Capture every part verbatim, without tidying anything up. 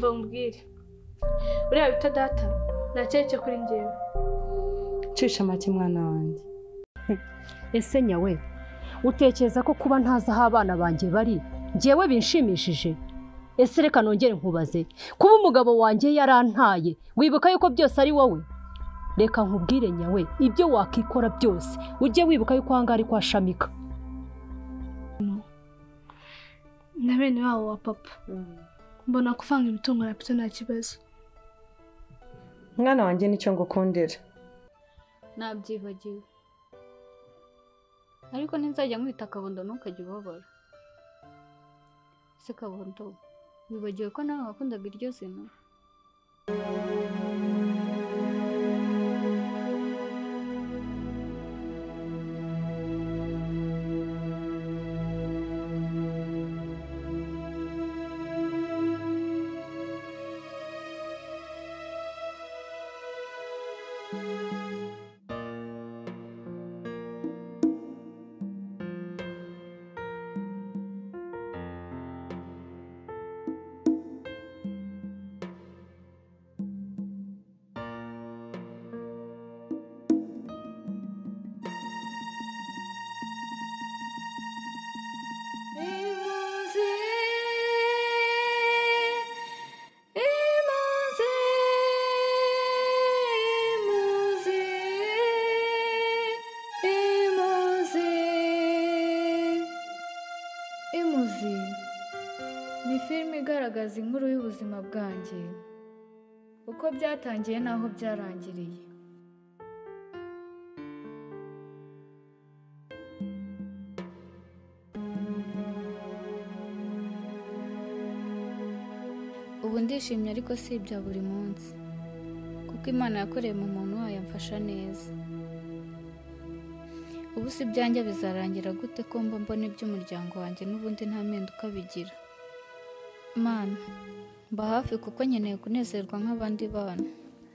umva umbwire uriya bita data nacyeke kuri njyewe cisha make mwana wanjye. Ese nyawe utekereza ko kuba ntazi aho abana banjye bari njyewe binshimishije? Ese reka nongere nkubaze, kuba umugabo wanjye yarantaye wibuka yuko byose ari wowe? Reka nkubwire nyawe, ibyo wakikora byose ujye wibuka yuko hanga ari kwa Shamika na bene wabo wa papa. Mbona kuvanga imitungo na pito nta kibazo. Mwana wanjye nicyo ngukundira. Nabyibagiwe, ariko ninzajya nkwita Kabondo ntukajya ubabara. Se Kabondo, wibagiwe ko nawe wakundaga iryo zina? Ni filime igaragaza inkuru y'ubuzima bwanjye uko byatangiye naho byarangiriye. Ubu ndishimye ariko si ibya buri munsi, kuko Imana yakoreye mu muntu wayo amfasha neza. Ubu si byanjye bizarangira gute ko mba mbona iby'umuryango wanjye n'ubundi nta mpinduka bigira. Mana, mba hafi kuko nkeneye kunezerwa nk'abandi bana.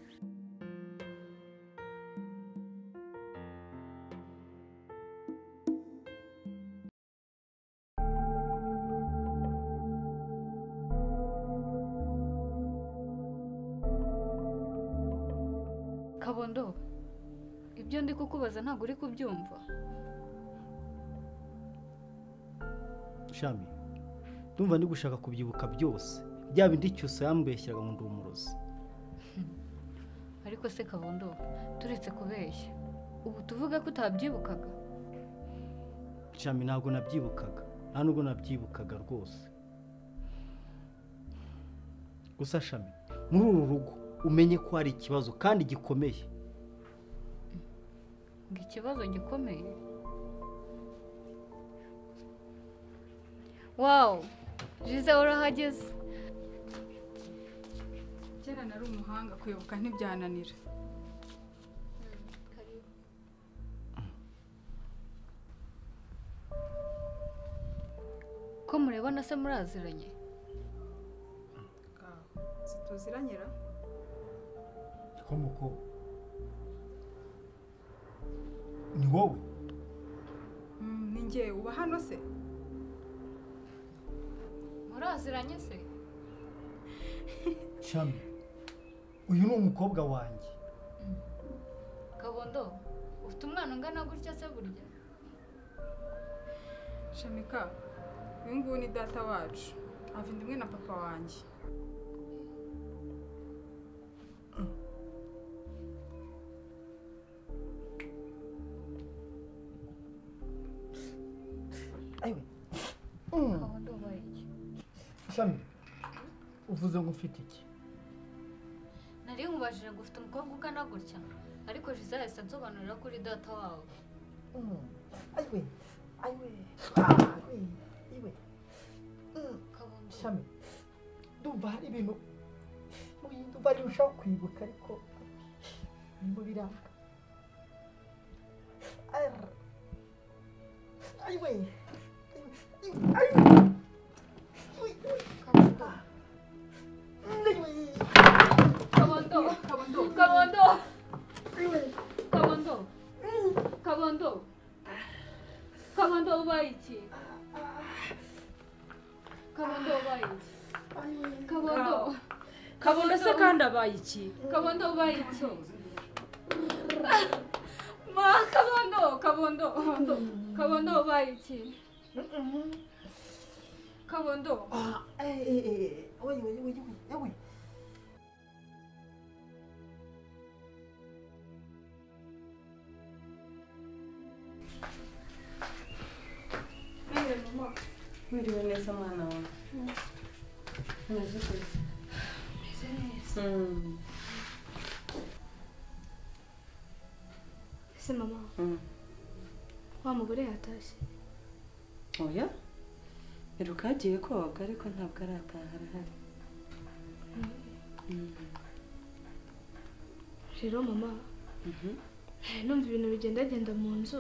Kabondo, ibyo ndi kukubaza ntabwo uri kubyumva? Shami, ndumva ndi gushaka kubyibuka byose, bya bindi cyose yambeshyiraga ngo ndi umurozi. Ariko se Kabondo, turetse kubeshya, ubu tuvuga ko utabyibukaga? Shami, ntabwo nabyibukaga, nta nubwo nabyibukaga rwose. Gusa Shami, muri uru rugo umenye ko hari ikibazo kandi gikomeye. Ngo ikibazo gikomeye? Wow, Jize urahageze. Kera nari umuhanga kwibuka ntibyananira. Ko murebana se muraziranye? Situziranyira? Komuko ni wowe? Mm, ni njye uba hano se? Muraziranye se? Shami, uyu ni umukobwa wanjye. Kabondo, ufite umwana ungana gutya se burya? Shamika, uyu nguyu ni data wacu, ava indimwe na papa wanjye. Aiwe. Kabondo ubaye iki? Shami, uvuze ngo ufite iki? Nari nkubajije ngo ufite umukobwa ungana gutya, ariko Jize yahise ansobanurira ko uri data wawe. Aiwe, aiwe, aiwe, aiwe. Kabondo. Shami, ndumva hari ibintu mu bintu bari ushaka kwibuka ariko mu biranga. Aiwe. Aiwe. Kabondo. Kabondo. Kabondo. Kabondo. Kabondo. Kabondo ubaye iki? Kabondo ubaye iki? Kabondo. Kabondo se kandi abaye iki? Kabondo ubaye iki? Ma Kabondo, Kabondo, Kabondo, Kabondo ubaye iki? Kabondo. Eh eh eh. Oye, oye, oye, oye. Wiriwe neza mwana wawe. Umeze neza. Meze neza. Mm. Ese mama, Mm. wa mugore yatashye? Oya. Iruka agiye koga ariko ntabwo arataha arahari. Mm. Rero mama, Mhm. numva ibintu bigendagenda mu nzu.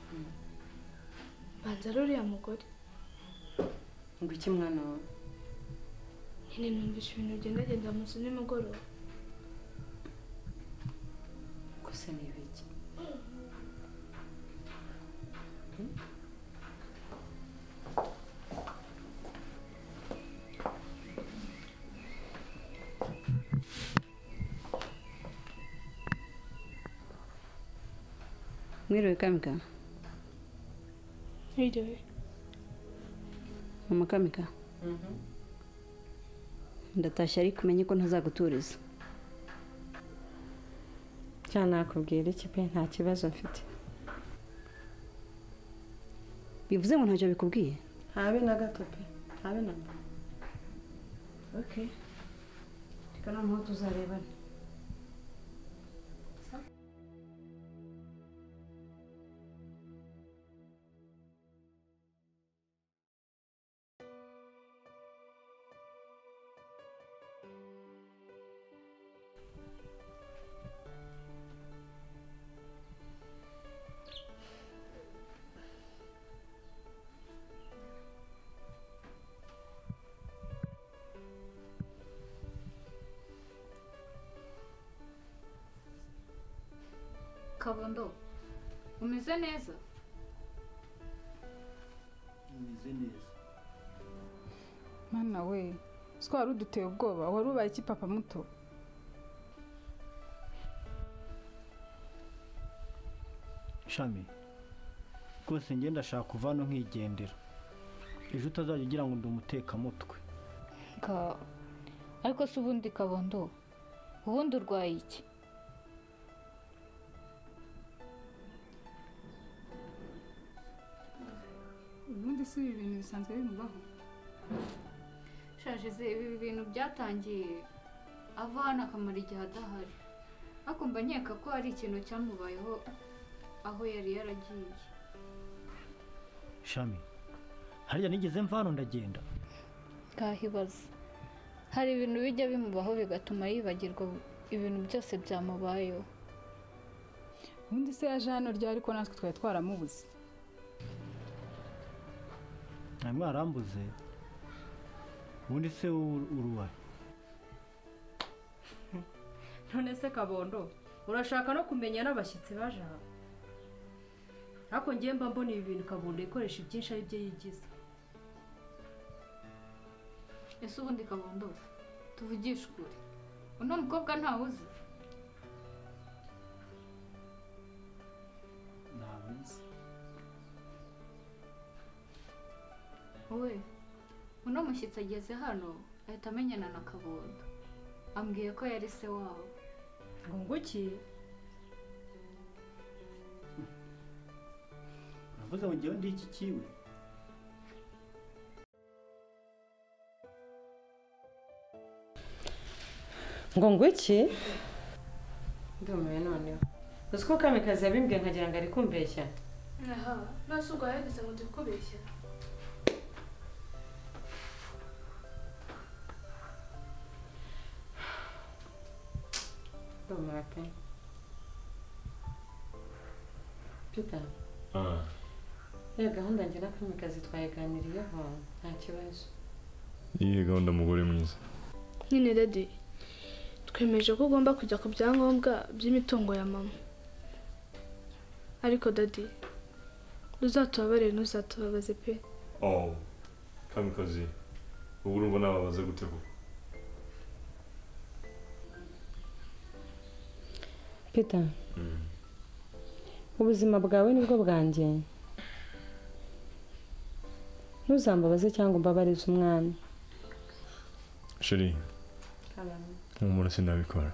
Banza ari uriya mugore. Ngo iki mwana wawe? Nyine numvise ibintu bigendagenda mu nzu nimugoroba. Gusa ni ibiki? Mwiriwe Kamika. Mwiriwe. Mama Kamika. Mhm. Ndatashye ariko umenye ko ntazaguturiza. Cyane nakubwira iki pe nta kibazo mfite. Bivuze ngo ntacyo bikubwiye? Habe na gato pe. Habe na. Okay. Tikana mo tuzarebana. Kabondo, umeze neza? Umeze neza. Mana we, siko wari uduteye ubwoba, wari ubaye iki papa muto? Shami, rwose njye ndashaka kuva hano nkigendera. Ejo utazajya ugira ngo ndi umutekamutwe. Ka ariko se ubundi Kabondo, ubundi urwaye iki? Ubundi si ibi bintu bisanzwe bimubaho. Shaje ibi bintu byatangiye ava hano akamara igihe adahari. Ariko mba nkeka ko hari ikintu cyamubayeho aho yari yaragiye. Shami, harya nigeze mva hano ndagenda. Kahibaza. Hari ibintu bijya bimubaho bigatuma yibagirwa ibintu byose byamubayeho. Ubundi se yaje hano ryari ko natwe twari twaramubuze. Nta mwarambuze. Ubundi se uruwaye. None se Kabondo, urashaka no kumenya n'abashyitsi baje aha? Ariko ngiye mba mbona ibi bintu Kabondo ikoresha byinshi ari byo yigize. Ese ubundi Kabondo, tuvugisha ukuri. Uno mukobwa ntawuzi. Ntabizi. Wowe, uno mushyitsi ageze hano ahita amenyana na Kabondo. Ambwiye ko yari se wabo. Ngo nguki? Navuze ngo ngewe ndi iki kiwe. Ngo ngwiki? Ndumiwe noneho. Uzi ko Kamikazi yabimbwiye nkagira ngo ari kumbeshya. Aha, nasugo yagize ngo ndikubeshya. Ndumiwe pe. Peter. Ah. Ya gahunda njye na Kamikazi twayiganiriyeho nta kibazo. Iyi gahunda mugore mwiza. Nyine Daddy, twemeje ko ugomba kujya ku byangombwa by'imitungo ya mama. Ariko Daddy, uzatubabarire ntuzatubabaze pe. Oh. Kamikazi. Ubu urumva nababaza gute koko? Peter ubuzima bwawe nibwo bwanjye ntuzambabaze cyangwa umbabarize umwana sheri nk'umuntu sinabikora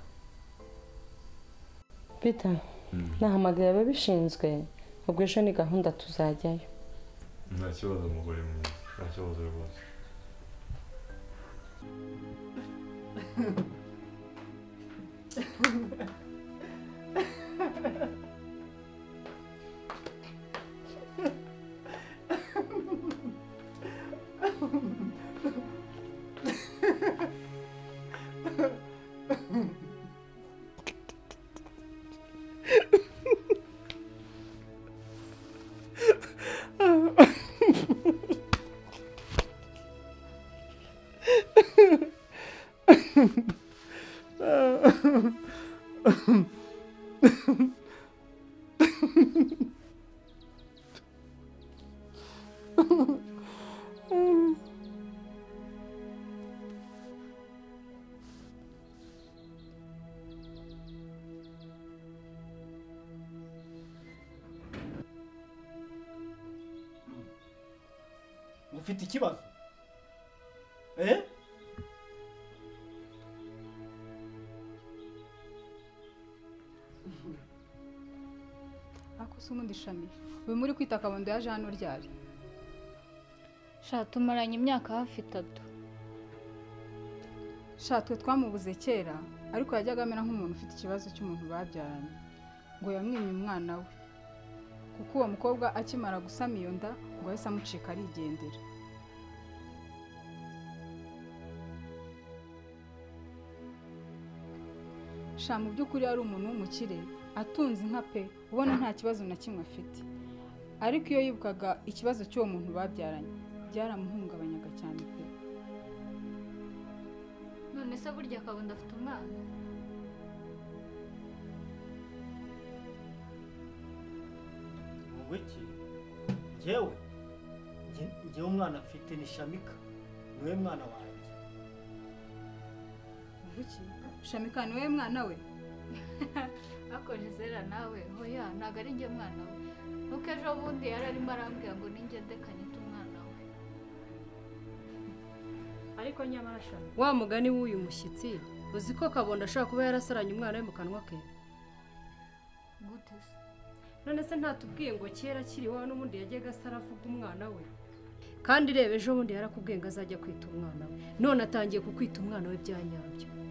Peter nahamagaye ababishinzwe ubwo ejo ni gahunda tuzajyayo nta kibazo umugore mwiza nta kibazo rwose ufite ikibazo eh ako se umundi Shami we muri kwita kabondo yaje hano ryari sha tumaranye imyaka hafi itatu sha twe twamubuze kera ariko yajyaga amera nk'umuntu ufite ikibazo cy'umuntu babyaranye ngo yamwimye umwana we kuko uwo mukobwa akimara gusama iyo nda ngo yahise amucika arigendera sha mu by'ukuri ari umuntu w'umukire atunze inka pe ubona nta kibazo na kimwe afite ariko iyo yibukaga ikibazo cy'uwo muntu babyaranye byaramuhungabanyaga cyane pe none se burya kabondo afite umwana iki njyewe njyewe umwana mfite ni Shamika niwe mwana wanjye iki Shamika niwe mwana we akoje zera nawe hoya ntago ari njye mwana we nuko ejo bundi yari arimo arambwira ngo ninjye ndekanye umwana we ariko nyamara Shami wa mugani w'uyu mushyitsi uzi ko kabondo ashobora kuba yarasaranye umwana we mu kanwa ke gute se none se ntatubwiye ngo kera kiri wowe n'ubundi yajyaga asara avuga umwana we kandi reba ejo bundi yarakubwiye ngo azajya kwita umwana we none atangiye kukwita umwana we bya nyabyo